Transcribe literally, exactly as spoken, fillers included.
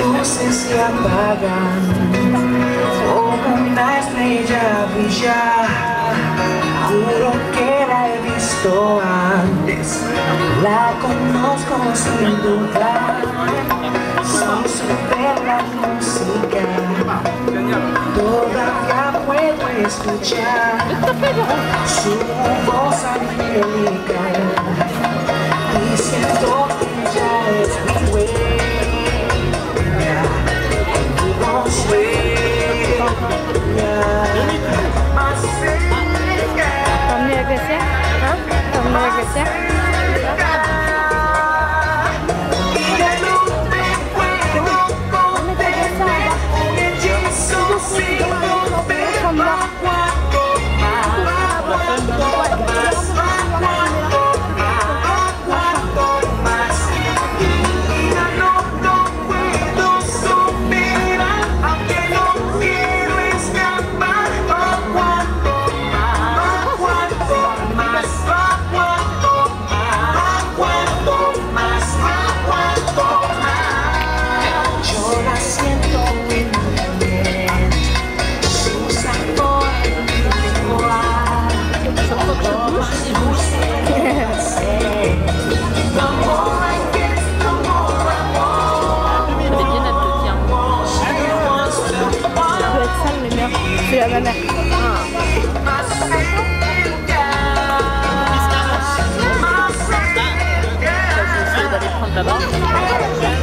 luces se apagan, como una estrella brilla. Juro que la he visto antes, la conozco sin dudar. Sin saber la música, todavía puedo escuchar su voz angelical, y siento que ella es mi huella, mi sueña más cerca. ¿Vamos a la iglesia? ¿Ah? ¿Vamos a la iglesia? C'est la même. Ah. Je vais essayer d'aller prendre là-bas.